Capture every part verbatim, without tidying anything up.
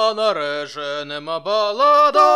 за нареженема балада.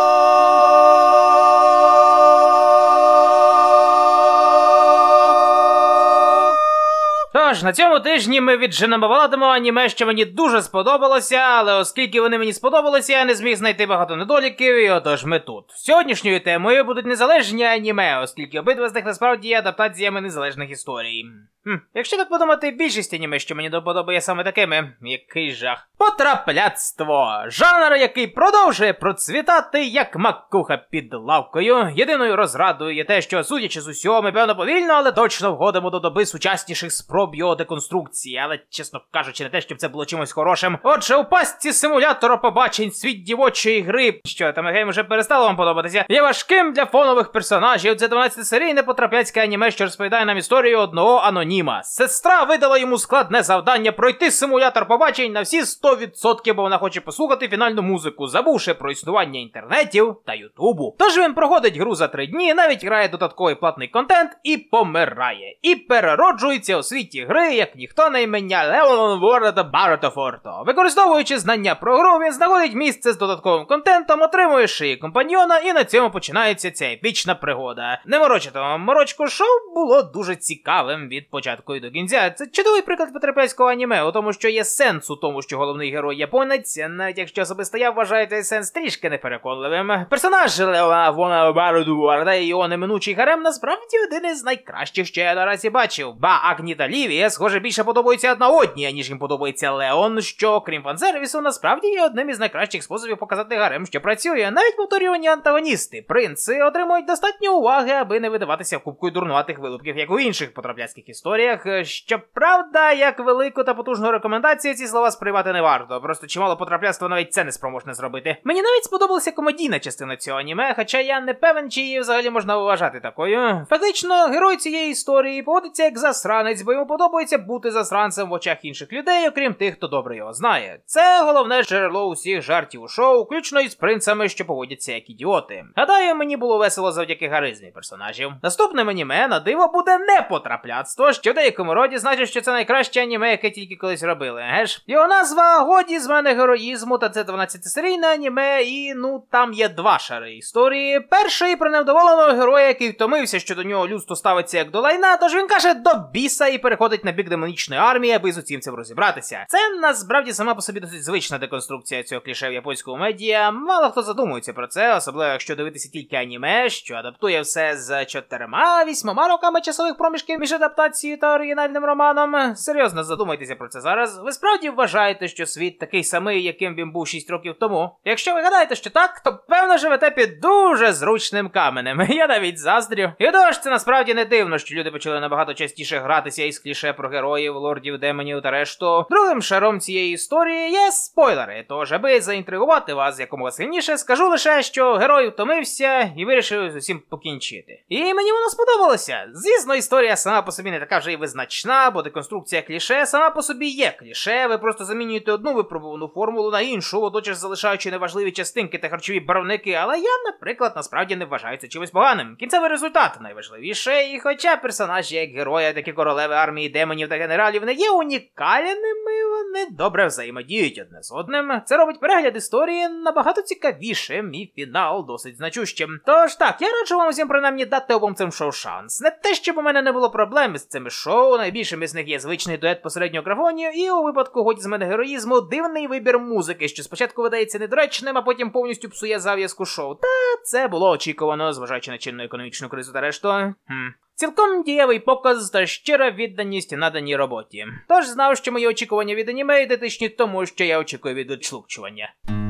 Тож, на цьому тижні ми відженемо баладимо аніме, що мені дуже сподобалося, але оскільки вони мені сподобалися, я не зміг знайти багато недоліків, і отож ми тут. Сьогоднішньою темою будуть незалежні аніме, оскільки обидва з них насправді є адаптаціями незалежних історій. Хм, якщо так подумати, більшість аніме, що мені доподобає саме такими, який жах. Потрапляцтво! Жанр, який продовжує процвітати, як макуха під лавкою. Єдиною розрадою є те, що, судячи з усього, ми певно повільно, але точно входимо до доби сучасніших спроб його деконструкції, але, чесно кажучи, не те, щоб це було чимось хорошим. Отже, у пастці симулятора побачень світ дівочої гри, що там гейм вже перестало вам подобатися, є важким для фонових персонажів. Це дванадцятисерійне потрапляцьке аніме, що розповідає нам історію одного аноніма. Сестра видала йому складне завдання пройти симулятор побачень на всі сто відсотків, бо вона хоче послухати фінальну музику, забувши про існування інтернетів та ютубу. Тож він проходить гру за три дні, навіть грає додатковий платний контент і помирає. І перероджується у світі гри, як ніхто на ім'я Леон Ворда Баротофорто. Використовуючи знання про гру, він знаходить місце з додатковим контентом, отримує шиї компаньйона, і на цьому починається ця епічна пригода. Не морочити вам морочку, шоу було дуже цікавим від початку і до кінця. Це чудовий приклад потрапляцького аніме, у тому, що є сенс у тому, що головний герой японець, навіть якщо особисто я вважаю цей сенс трішки непереконливим. Персонаж Леона Вона Бародуарда і його неминучий гарем насправді один із найкращих, що я наразі бачив. Ба Агні та Лівія, схоже, більше подобаються одна одній, аніж їм подобається Леон, що, крім фан-сервісу, насправді є одним із найкращих способів показати гарем, що працює. Навіть повторювані антагоністи, принци, отримують достатньо уваги, аби не видаватися кубкою дурнуватих вилупків, як у інших потрапляцьких історіях. Щоправда, як велику та потужну рекомендацію ці слова сприймати не варто, просто чимало потрапляцтва навіть це не спроможне зробити. Мені навіть сподобалася комедійна частина цього аніме, хоча я не певен, чи її взагалі можна вважати такою. Фактично, герой цієї історії поводиться як засранець, бо йому подобається бути засранцем в очах інших людей, окрім тих, хто добре його знає. Це головне джерело усіх жартів у шоу, включно із принцами, що поводяться як ідіоти. Гадаю, мені було весело завдяки харизмі персонажів. Наступним аніме, на диво, буде не потрапляцтво, що в деякому роді значить, що це найкраще аніме, яке тільки колись робили, геш? Його назва «Годі з мене героїзму», та це дванадцятисерійне аніме, і, ну, там є два шари історії. Перший про невдоволеного героя, який втомився, що до нього людство ставиться як до лайна, тож він каже «до біса» і переходить на бік демонічної армії, аби з усім цим розібратися. Це, насправді, сама по собі досить звична деконструкція цього кліше в японському медіа. Мало хто задумується про це, особливо якщо дивитися тільки аніме, що адаптує все з чотирма-вісьмома роками часових проміжків між адаптацією та оригінальним романом. Серйозно задумайтеся про це зараз. Ви справді вважаєте, що світ такий самий, яким він був шість років тому? Якщо ви гадаєте, що так, то певно живете під дуже зручним каменем. Я навіть заздрю. І тож це насправді не дивно, що люди почали набагато частіше гратися із кліше про героїв, лордів, демонів та решту. Другим шаром цієї історії є спойлери. Тож, аби заінтригувати вас якомога сильніше, скажу лише, що герой втомився і вирішив з усім покінчити. І мені воно сподобалося. Звісно, історія сама по собі не така вже й визначна, бо деконструкція кліше сама по собі є кліше. Ви просто замінюєте одну випробувану формулу на іншу, водночас залишаючи неважливі частинки та харчові барвники, але я, наприклад, насправді не вважаю це чимось поганим. Кінцевий результат найважливіше, і хоча персонажі як герої, так і королеви армії демонів та генералів не є унікальними, вони добре взаємодіють одне з одним. Це робить перегляд історії набагато цікавішим і фінал досить значущим. Тож так, я раджу вам усім принаймні дати обом цим шоу шанс. Не те, щоб у мене не було проблем з цими шоу, найбільшим із них є звичний дует посереднього графонію, і у випадку «Годі з мене героїзму» дивний вибір музики, що спочатку видається недоречним, а потім повністю псує зав'язку шоу. Та це було очікувано, зважаючи на чинну економічну кризу та решту. Хм. Цілком дієвий показ та щира відданість наданій роботі. Тож знав, що мої очікування від аніме ідентичні тому, що я очікую від відшлукчування.